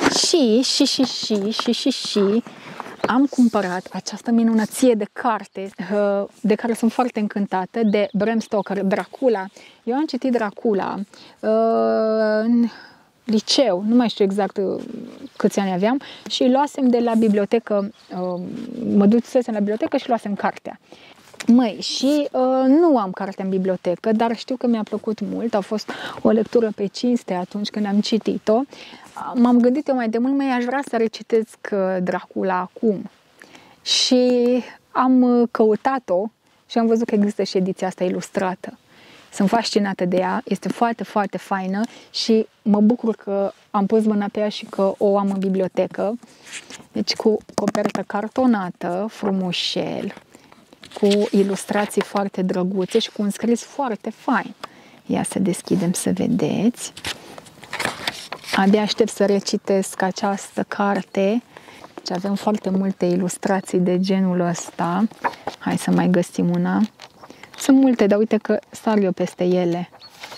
Și am cumpărat această minunăție de carte de care sunt foarte încântată, de Bram Stoker, Dracula. Eu am citit Dracula în liceu, nu mai știu exact câți ani aveam, și luasem de la bibliotecă, mă ducesem la bibliotecă și luasem cartea. Și nu am cartea în bibliotecă, dar știu că mi-a plăcut mult, a fost o lectură pe cinste atunci când am citit-o. M-am gândit eu mai de mult, aș vrea să recitesc Dracula acum. Și am căutat-o și am văzut că există și ediția asta ilustrată. Sunt fascinată de ea, este foarte, foarte faină și mă bucur că am pus mâna pe ea și că o am în bibliotecă. Deci cu copertă cartonată, frumușel, cu ilustrații foarte drăguțe și cu un scris foarte fain. Ia să deschidem să vedeți. Abia aștept să recitesc această carte. Deci avem foarte multe ilustrații de genul ăsta. Hai să mai găsim una. Sunt multe, dar uite că sar eu peste ele.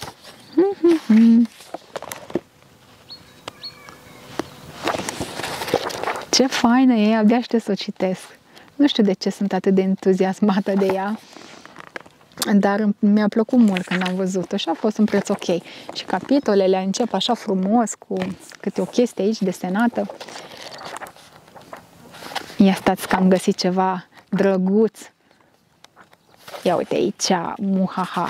Ce faină e, abia aștept să o citesc. Nu știu de ce sunt atât de entuziasmată de ea, dar mi-a plăcut mult când am văzut-o și a fost un preț ok. Și capitolele încep așa frumos, cu câte o chestie aici desenată. Ia stați că am găsit ceva drăguț. Ia uite aici, muhaha.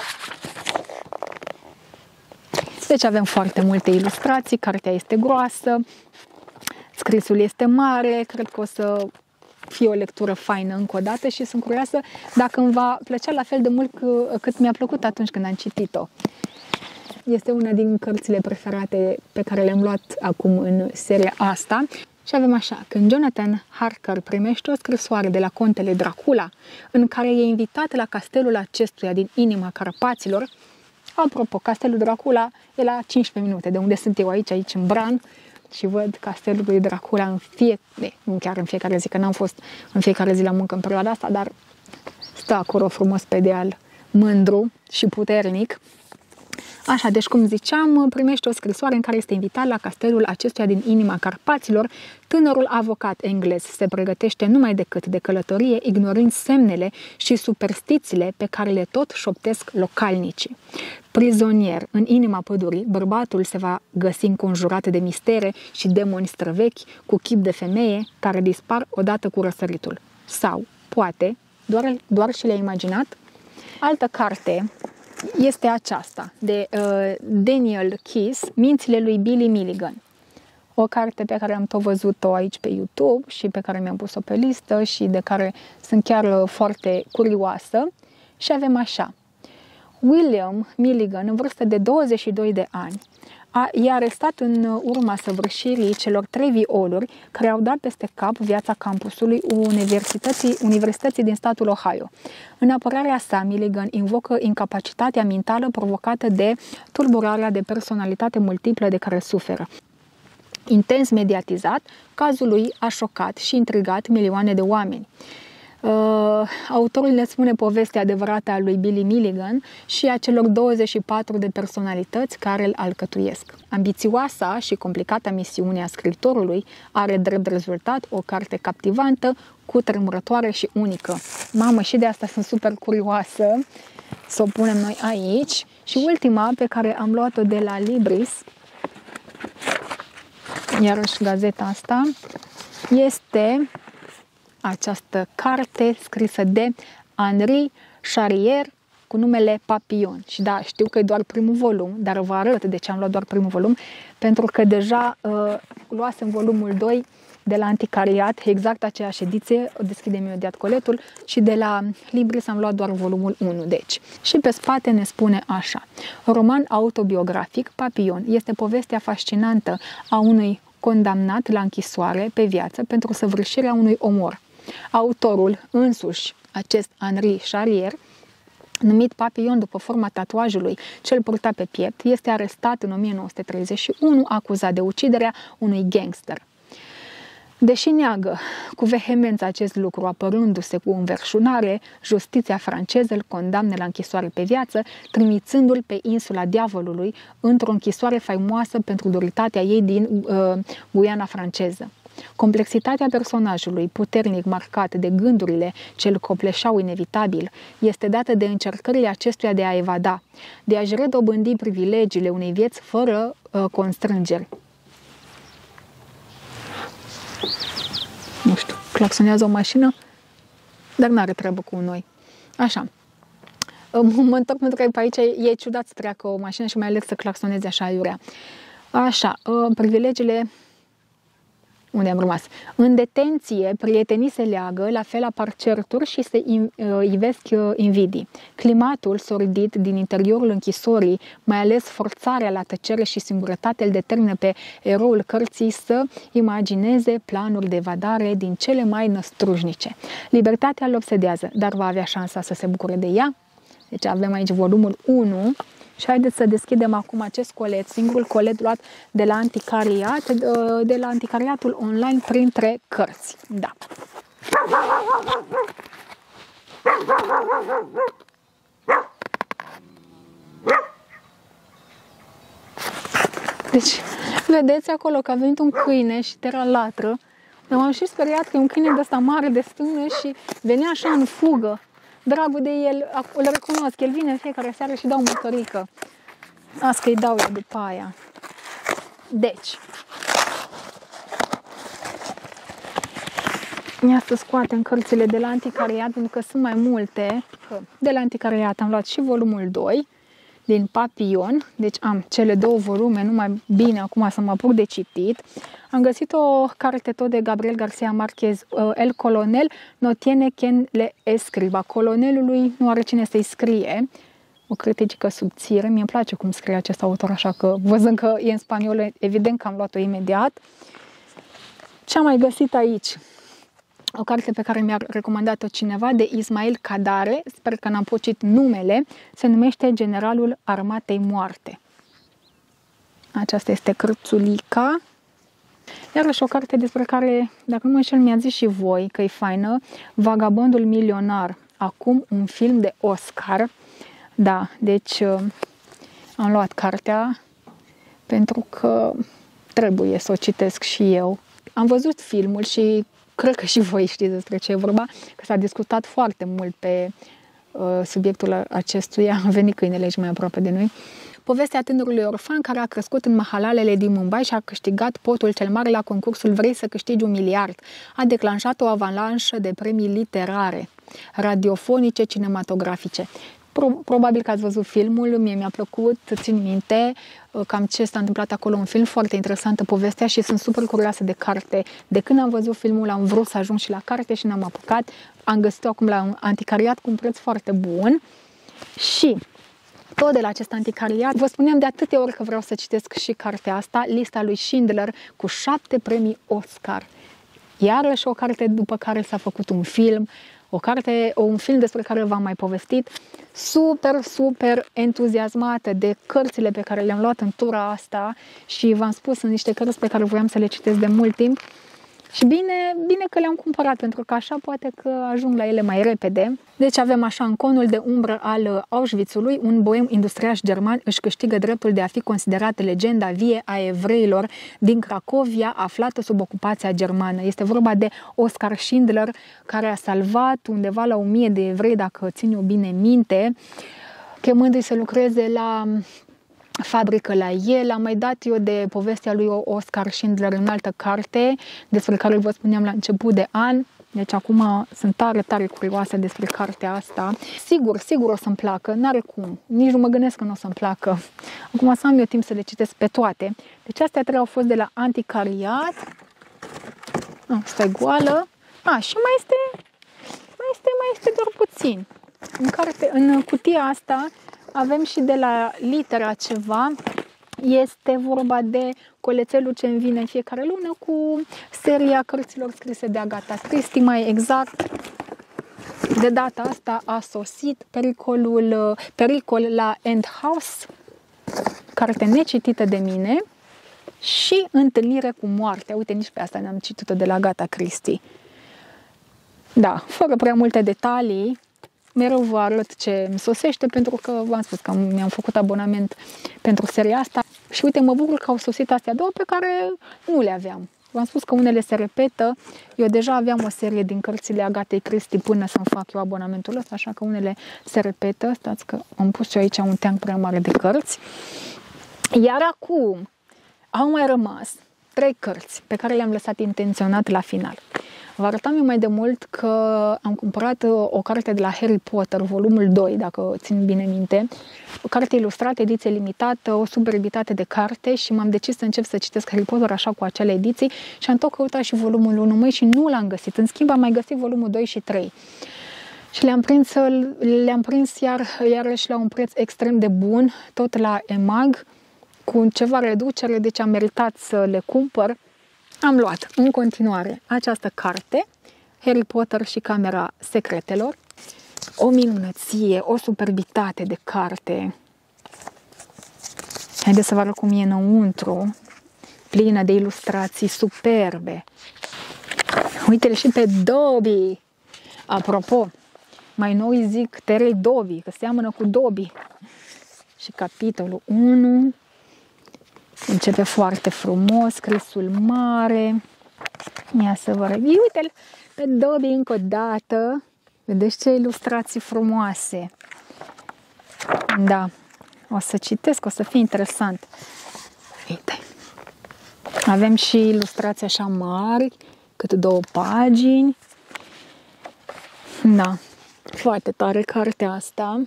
Deci avem foarte multe ilustrații, cartea este groasă, scrisul este mare, cred că o să fie o lectură faină încă o dată și sunt curioasă dacă îmi va plăcea la fel de mult cât mi-a plăcut atunci când am citit-o. Este una din cărțile preferate pe care le-am luat acum în seria asta. Și avem așa, când Jonathan Harker primește o scrisoare de la contele Dracula, în care e invitat la castelul acestuia din inima Carpaților, Apropo, Castelul Dracula e la 15 minute de unde sunt eu aici în Bran și văd Castelul lui Dracula nu chiar în fiecare zi, că n-am fost în fiecare zi la muncă în perioada asta, dar stă acolo frumos pe deal, mândru și puternic. Așa, deci cum ziceam, primește o scrisoare în care este invitat la castelul acestuia din inima Carpaților. Tânărul avocat englez se pregătește numai decât de călătorie, ignorând semnele și superstițiile pe care le tot șoptesc localnicii. Prizonier în inima pădurii, bărbatul se va găsi înconjurat de mistere și demoni străvechi cu chip de femeie care dispar odată cu răsăritul. Sau, poate, doar și le-a imaginat? Altă carte este aceasta, de Daniel Keyes, Mințile lui Billy Milligan. O carte pe care am tot văzut-o aici pe YouTube și pe care mi-am pus-o pe listă și de care sunt chiar foarte curioasă. Și avem așa. William Milligan, în vârstă de 22 de ani, e arestat în urma săvârșirii celor 3 violuri care au dat peste cap viața campusului Universității din statul Ohio. În apărarea sa, Milligan invocă incapacitatea mentală provocată de tulburarea de personalitate multiplă de care suferă. Intens mediatizat, cazul lui a șocat și intrigat milioane de oameni. Autorul ne spune povestea adevărată a lui Billy Milligan și a celor 24 de personalități care îl alcătuiesc. Ambițioasa și complicată misiune a scriitorului are drept rezultat o carte captivantă, cutremurătoare și unică. Mamă, și de asta sunt super curioasă să o punem noi aici. Și ultima pe care am luat-o de la Libris, iarăși gazeta asta, este această carte scrisă de Henri Charrier cu numele Papillon. Și da, știu că e doar primul volum, dar vă arăt de ce am luat doar primul volum, pentru că deja luasem volumul 2 de la Anticariat, exact aceeași ediție, o deschidem imediat coletul, și de la Libris am luat doar volumul 1. Deci, și pe spate ne spune așa: roman autobiografic, Papillon este povestea fascinantă a unui condamnat la închisoare pe viață pentru săvârșirea unui omor. Autorul însuși, acest Henri Charrier, numit Papillon după forma tatuajului ce-l purta pe piept, este arestat în 1931 acuzat de uciderea unui gangster. Deși neagă cu vehemență acest lucru, apărându-se cu înverșunare, justiția franceză îl condamnă la închisoare pe viață, trimițându-l pe insula Diavolului într-o închisoare faimoasă pentru duritatea ei din Guiana franceză. Complexitatea personajului, puternic marcat de gândurile ce îl copleșeau inevitabil, este dată de încercările acestuia de a evada, de a-și redobândi privilegiile unei vieți fără constrângeri. Nu știu, claxonează o mașină, dar n-are treabă cu noi. Așa. Mă întorc pentru că pe aici e ciudat să treacă o mașină și mai ales să claxoneze așa aiurea. Așa, privilegiile... Unde am rămas? În detenție, prietenii se leagă, la fel apar certuri și se ivesc invidii. Climatul sordid din interiorul închisorii, mai ales forțarea la tăcere și singurătate, îl determină pe eroul cărții să imagineze planuri de evadare din cele mai năstružnice. Libertatea îl obsedează, dar va avea șansa să se bucure de ea? Deci avem aici volumul 1. Și haideți să deschidem acum acest colet, singurul colet luat de la Anticariat, de la Anticariatul online printre cărți. Da. Deci, vedeți acolo că a venit un câine și te latră. M-am și speriat că e un câine de ăsta mare de stână și venea așa în fugă. Dragul de el, îl recunosc, el vine în fiecare seară și dau o măsărică. Asta că îi dau eu după aia. Deci, ia să scoatem cărțile de la Anticariat, pentru că sunt mai multe. De la Anticariat am luat și volumul 2 din Papillon, deci am cele 2 volume, numai bine acum să mă apuc de citit. Am găsit o carte tot de Gabriel Garcia Marquez, El Colonel no tiene quien le escriba. Colonelului nu are cine să-i scrie. O critică subțire. Mie îmi place cum scrie acest autor, așa că văzând că e în spaniolă, evident că am luat-o imediat. Ce am mai găsit aici? o carte pe care mi-a recomandat-o cineva, de Ismail Kadare, sper că n-am pocit numele, se numește Generalul Armatei Moarte. Aceasta este cărțulica. Iarăși o carte despre care, dacă nu mă înșel, mi-a zis și voi că e faină, Vagabondul milionar, acum un film de Oscar. Da, deci am luat cartea pentru că trebuie să o citesc și eu. Am văzut filmul și cred că și voi știți despre ce e vorba, că s-a discutat foarte mult pe subiectul acestuia. A venit câinele aici mai aproape de noi. Povestea tânărului orfan care a crescut în mahalalele din Mumbai și a câștigat potul cel mare la concursul Vrei să câștigi 1 miliard. A declanșat o avalanșă de premii literare, radiofonice, cinematografice. Probabil că ați văzut filmul, mie mi-a plăcut, țin minte cam ce s-a întâmplat acolo, un film foarte interesantă povestea și sunt super curioasă de carte. De când am văzut filmul am vrut să ajung și la carte și n-am apucat. Am găsit-o acum la un anticariat cu un preț foarte bun și tot de la acest anticariat vă spuneam de atâtea ori că vreau să citesc și cartea asta, Lista lui Schindler, cu 7 premii Oscar. Iarăși o carte după care s-a făcut un film, un film despre care v-am mai povestit. Super entuziasmată de cărțile pe care le-am luat în tura asta și v-am spus, sunt niște cărți pe care voiam să le citesc de mult timp și bine că le-am cumpărat, pentru că așa poate că ajung la ele mai repede. Deci avem așa, în conul de umbră al Auschwitzului, un boem industriaș german își câștigă dreptul de a fi considerat legenda vie a evreilor din Cracovia, aflată sub ocupația germană. Este vorba de Oskar Schindler, care a salvat undeva la 1000 de evrei, dacă țin eu bine minte, chemându-i să lucreze la fabrică la el. Am mai dat eu de povestea lui Oskar Schindler în altă carte, despre care vă spuneam la început de an. Deci acum sunt tare curioasă despre cartea asta. Sigur o să-mi placă, n-are cum. Nici nu mă gândesc că nu o să-mi placă. Acum să am eu timp să le citesc pe toate. Deci astea 3 au fost de la anticariat. Asta e goală. Și mai este doar puțin. În cutia asta avem și de la Litera ceva. Este vorba de colețelul ce îmi vine în fiecare lună cu seria cărților scrise de Agatha Christie, mai exact. De data asta a sosit Pericol la End House, carte necitită de mine, și Întâlnire cu moartea. Uite, nici pe asta ne-am citit-o de la Agatha Christie. Da, fără prea multe detalii. Mereu vă arăt ce îmi sosește, pentru că v-am spus că mi-am făcut abonament pentru seria asta și uite, mă bucur că au sosit astea două pe care nu le aveam. V-am spus că unele se repetă, eu deja aveam o serie din cărțile Agatei Christie până să-mi fac eu abonamentul ăsta, așa că unele se repetă. Stați că am pus eu aici un teanc prea mare de cărți. Iar acum au mai rămas 3 cărți pe care le-am lăsat intenționat la final. Vă arătam eu mai de mult că am cumpărat o carte de la Harry Potter, volumul 2, dacă țin bine minte. O carte ilustrată, ediție limitată, o superbitate de carte și m-am decis să încep să citesc Harry Potter așa cu acele ediții și am tot căutat și volumul 1 și nu l-am găsit. În schimb am mai găsit volumul 2 și 3. Și le-am prins iarăși la un preț extrem de bun, tot la EMAG, cu ceva reducere, deci am meritat să le cumpăr. Am luat în continuare această carte, Harry Potter și Camera Secretelor. O minunăție, o superbitate de carte. Haideți să vă arăt cum e înăuntru, plină de ilustrații superbe. Uite-le și pe Dobby. Apropo, mai nou îi zic Terei Dobby, că seamănă cu Dobby. Și capitolul 1 începe foarte frumos, scrisul mare. Ia să vă arăt. Uite-l pe Dobby încă o dată. Vedeți ce ilustrații frumoase. Da, o să citesc, o să fie interesant. Uite. Avem și ilustrații așa mari, câte 2 pagini. Da, foarte tare cartea asta.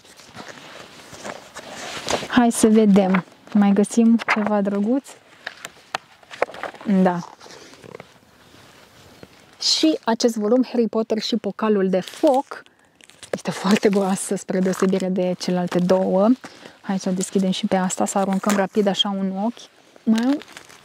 Hai să vedem. Mai găsim ceva drăguț? Da. Și acest volum, Harry Potter și Pocalul de foc, este foarte groasă spre deosebire de celelalte două. Hai să o deschidem și pe asta, să aruncăm rapid așa un ochi.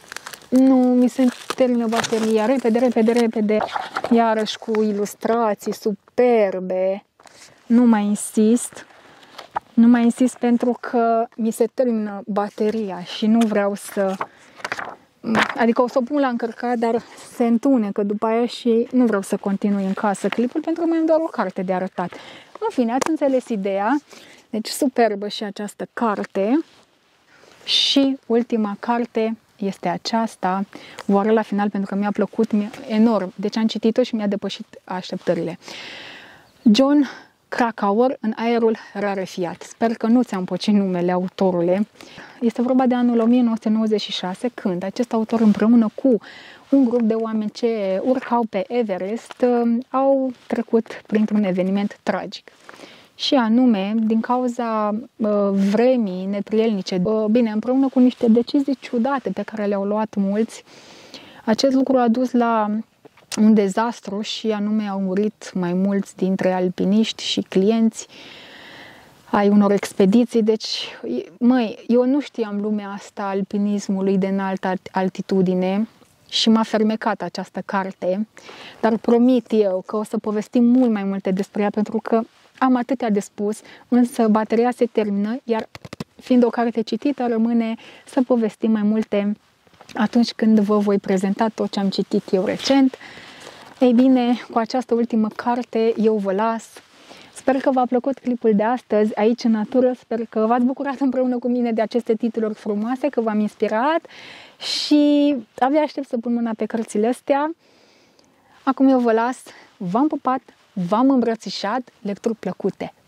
Nu, mi se termină bateria. Repede, repede, repede. Iarăși cu ilustrații superbe. Nu mai insist. Nu mai insist pentru că mi se termină bateria și nu vreau să... Adică o să o pun la încărcat, dar se întunecă după aia și nu vreau să continui în casă clipul pentru că mai am doar o carte de arătat. În fine, ați înțeles ideea. Deci superbă și această carte. Și ultima carte este aceasta. Vă arăt la final pentru că mi-a plăcut enorm. Deci am citit-o și mi-a depășit așteptările. Jon Krakauer, În aerul rarefiat. Sper că nu ți-am pocit numele, autorule. Este vorba de anul 1996, când acest autor împreună cu un grup de oameni ce urcau pe Everest au trecut printr-un eveniment tragic. Și anume, din cauza vremii neprielnice, bine, împreună cu niște decizii ciudate pe care le-au luat mulți, acest lucru a dus la un dezastru și anume au murit mai mulți dintre alpiniști și clienți ai unor expediții. Deci, măi, eu nu știam lumea asta alpinismului de înaltă altitudine și m-a fermecat această carte, dar promit eu că o să povestim mult mai multe despre ea pentru că am atâtea de spus, însă bateria se termină, iar fiind o carte citită, rămâne să povestim mai multe atunci când vă voi prezenta tot ce am citit eu recent. Ei bine, cu această ultimă carte eu vă las. Sper că v-a plăcut clipul de astăzi aici în natură, sper că v-ați bucurat împreună cu mine de aceste titluri frumoase, că v-am inspirat și abia aștept să pun mâna pe cărțile astea. Acum eu vă las, v-am pupat, v-am îmbrățișat, lecturi plăcute!